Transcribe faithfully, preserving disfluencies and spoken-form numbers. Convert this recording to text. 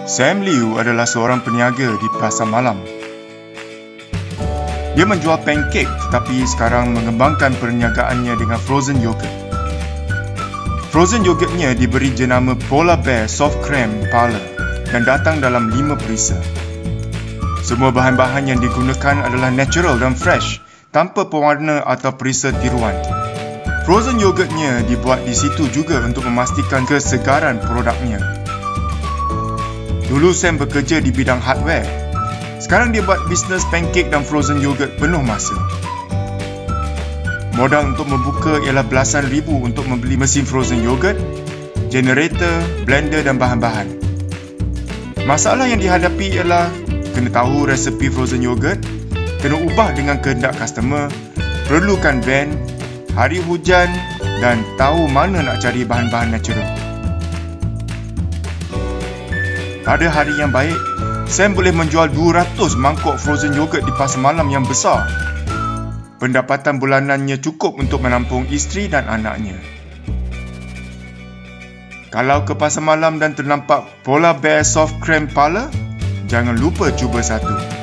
Sam Liu adalah seorang peniaga di pasar malam. Dia menjual pancake tetapi sekarang mengembangkan perniagaannya dengan frozen yogurt. Frozen yogurtnya diberi jenama Polar Bear Soft Creme Parlour dan datang dalam lima perisa. Semua bahan-bahan yang digunakan adalah natural dan fresh, tanpa pewarna atau perisa tiruan. Frozen yogurtnya dibuat di situ juga untuk memastikan kesegaran produknya. Dulu Sam bekerja di bidang hardware. Sekarang dia buat bisnes pancake dan frozen yogurt penuh masa. Modal untuk membuka ialah belasan ribu untuk membeli mesin frozen yogurt, generator, blender dan bahan-bahan. Masalah yang dihadapi ialah kena tahu resepi frozen yogurt, kena ubah dengan kehendak customer, perlukan van, hari hujan dan tahu mana nak cari bahan-bahan natural. Pada hari yang baik, Sam boleh menjual dua ratus mangkuk frozen yogurt di pasar malam yang besar. Pendapatan bulanannya cukup untuk menampung isteri dan anaknya. Kalau ke pasar malam dan ternampak Polar Bear Soft Creme Parlour, jangan lupa cuba satu.